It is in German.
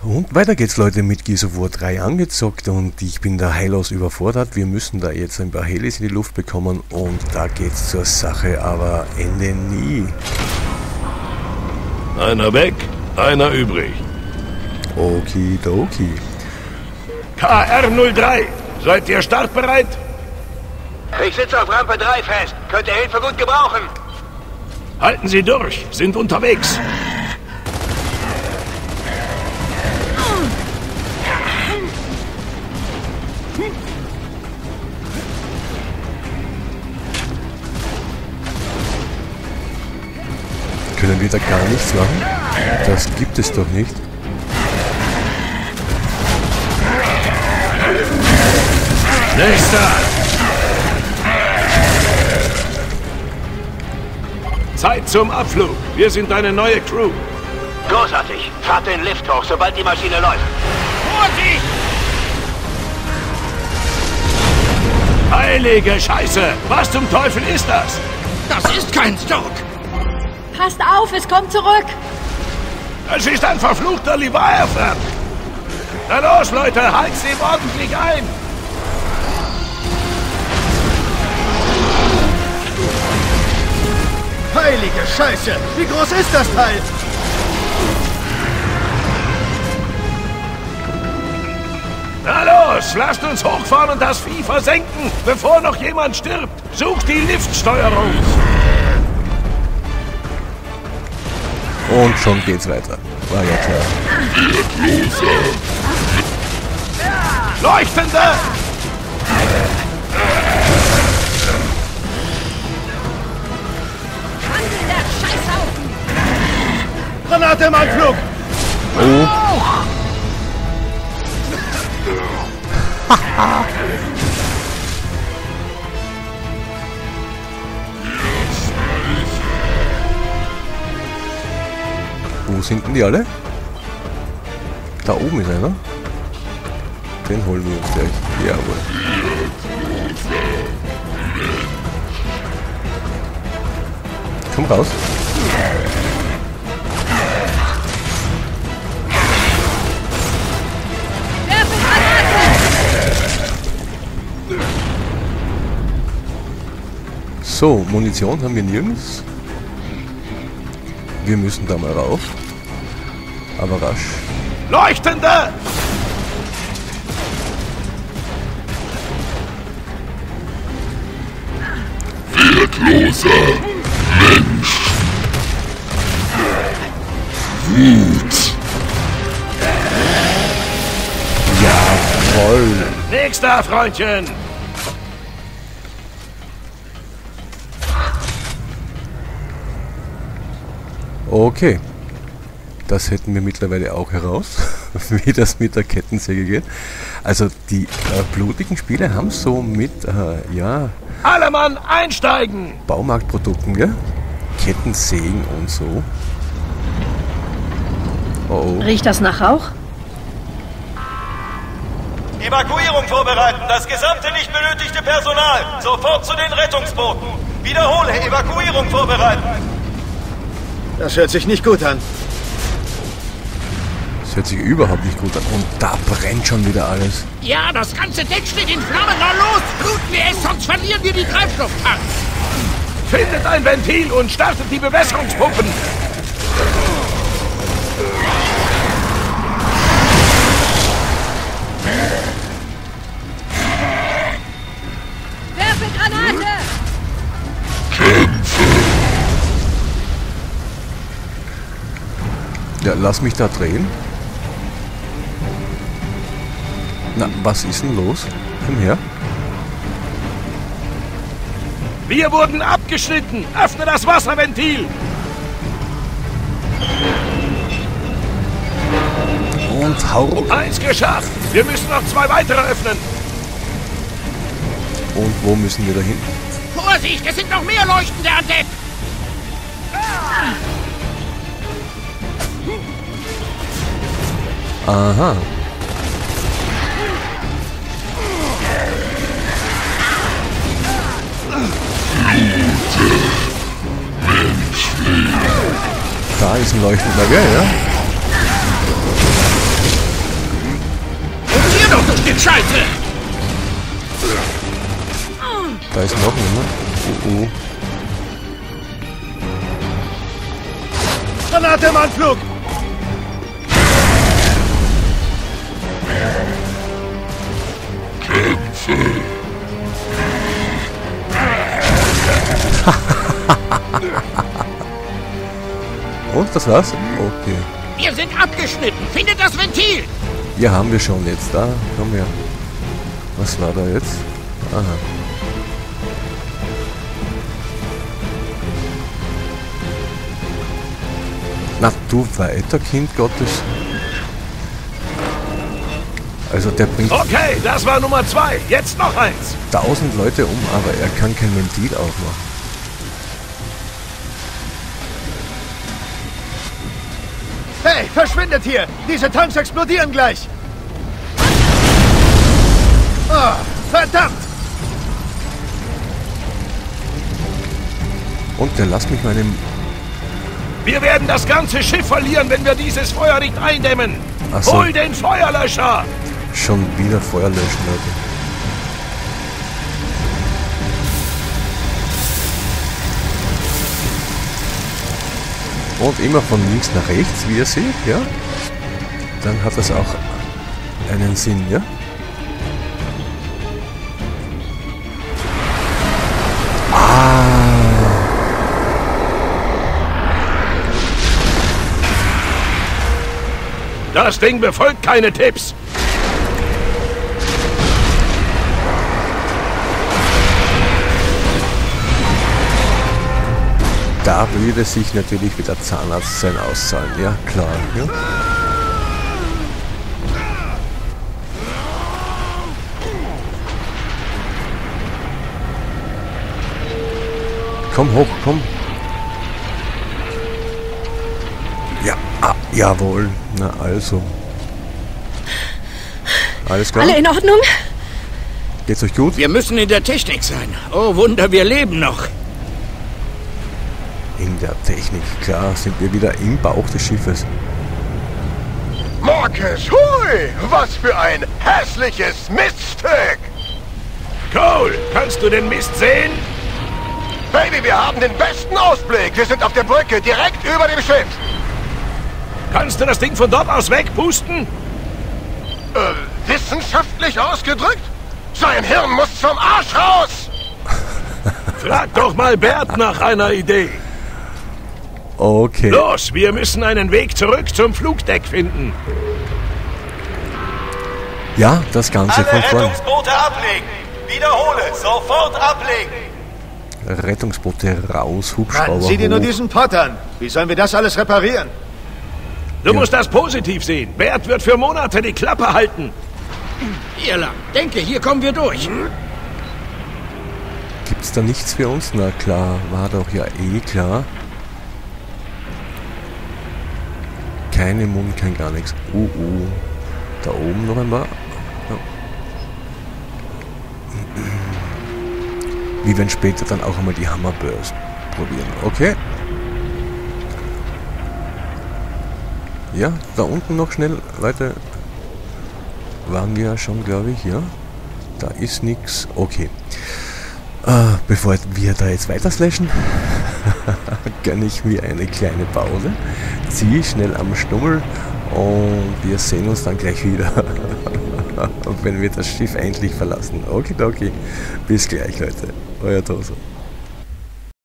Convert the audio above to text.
Und weiter geht's, Leute, mit Gears of War 3 angezockt und ich bin da heillos überfordert. Wir müssen da jetzt ein paar Helis in die Luft bekommen und da geht's zur Sache, aber Ende nie. Einer weg, einer übrig. Okidoki. KR-03, seid ihr startbereit? Ich sitze auf Rampe 3 fest. Könnte Hilfe gut gebrauchen. Halten Sie durch, sind unterwegs. Können wir da gar nichts machen? Das gibt es doch nicht. Nächster! Zeit zum Abflug. Wir sind eine neue Crew. Großartig. Fahrt den Lift hoch, sobald die Maschine läuft. Vorsicht! Heilige Scheiße! Was zum Teufel ist das? Das ist kein Stock! Passt auf, es kommt zurück! Es ist ein verfluchter Leviathan! Na los, Leute, halt's ihm ordentlich ein! Heilige Scheiße! Wie groß ist das Teil? Na los, lasst uns hochfahren und das Vieh versenken, bevor noch jemand stirbt. Sucht die Liftsteuerung. Und schon geht's weiter. War ja klar. Leuchtende! Der Scheißhaufen! Granate im Anflug! Oh. Wo sind denn die alle? Da oben ist einer. Den holen wir uns gleich. Jawohl. Komm raus. So, Munition haben wir nirgends. Wir müssen da mal rauf. Aber rasch. Leuchtende! Wertloser Mensch. Wut. Jawohl. Nächster, Freundchen! Okay. Das hätten wir mittlerweile auch heraus, wie das mit der Kettensäge geht. Also die blutigen Spiele haben so mit, ja... Alle Mann einsteigen! Baumarktprodukten, gell? Kettensägen und so. Oh oh. Riecht das nach Rauch? Evakuierung vorbereiten. Das gesamte nicht benötigte Personal. Sofort zu den Rettungsbooten. Wiederhole, Evakuierung vorbereiten. Das hört sich nicht gut an. Das hört sich überhaupt nicht gut an. Und da brennt schon wieder alles. Ja, das ganze Deck steht in Flammen. Na los, bluten wir es, sonst verlieren wir die Treibstofftanks. Findet ein Ventil und startet die Bewässerungspumpen! Werfe Granate! Ja, lass mich da drehen. Na, was ist denn los? Komm her. Wir wurden abgeschnitten! Öffne das Wasserventil! Und hau. Eins geschafft! Wir müssen noch 2 weitere öffnen! Und wo müssen wir da hin? Vorsicht, es sind noch mehr Leuchtende an Deck. Aha. Da ist ein leuchtender Gell, ja? Scheiße! Da ist noch einer. Oh. Granate im Anflug! Und das war's? Okay. Wir sind abgeschnitten. Findet das Ventil! Ja, haben wir schon jetzt. Da, komm her. Was war da jetzt? Aha. Na, du weiter, Kind Gottes. Also der bringt Okay, das war Nummer 2. Jetzt noch eins. 1000 Leute um, aber er kann kein Ventil aufmachen. Hey, verschwindet hier! Diese Tanks explodieren gleich! Oh, verdammt! Und der lässt mich meinem... Wir werden das ganze Schiff verlieren, wenn wir dieses Feuer nicht eindämmen! Ach so. Hol den Feuerlöscher! Schon wieder Feuer löschen, Leute. Und immer von links nach rechts, wie ihr seht, ja. Dann hat das auch einen Sinn, ja. Das Ding befolgt keine Tipps! Da würde sich natürlich wieder Zahnarzt sein auszahlen, ja klar. Ja. Komm hoch, komm. Ja, jawohl. Na also. Alles klar? Alle in Ordnung? Geht's euch gut? Wir müssen in der Technik sein. Oh Wunder, wir leben noch. In der Technik, klar, sind wir wieder im Bauch des Schiffes. Marcus, hui! Was für ein hässliches Miststück! Cole, kannst du den Mist sehen? Baby, wir haben den besten Ausblick. Wir sind auf der Brücke, direkt über dem Schiff. Kannst du das Ding von dort aus wegpusten? Wissenschaftlich ausgedrückt? Sein Hirn muss zum Arsch raus! Frag doch mal Bert nach einer Idee. Okay. Los, wir müssen einen Weg zurück zum Flugdeck finden. Ja, das Ganze von Alle vorn. Rettungsboote ablegen. Wiederhole, sofort ablegen. Rettungsboote raus, Hubschrauber Sieh dir nur hoch. diesen Pott an. Wie sollen wir das alles reparieren? Du musst das positiv sehen. Bert wird für Monate die Klappe halten. Hier lang. Denke, hier kommen wir durch. Gibt's da nichts für uns? Na klar, war doch ja eh klar. Keine Mund, kein gar nichts. Da oben noch einmal. Ja. Wie wenn später dann auch einmal die Hammerburst probieren. Okay. Ja, da unten noch schnell, Leute. Waren wir ja schon, glaube ich, ja. Da ist nichts. Okay. Bevor wir da jetzt weiter slashen, gönne ich mir eine kleine Pause. Ziehe schnell am Stummel und wir sehen uns dann gleich wieder, wenn wir das Schiff endlich verlassen. Okidoki. Bis gleich, Leute. Euer Toso.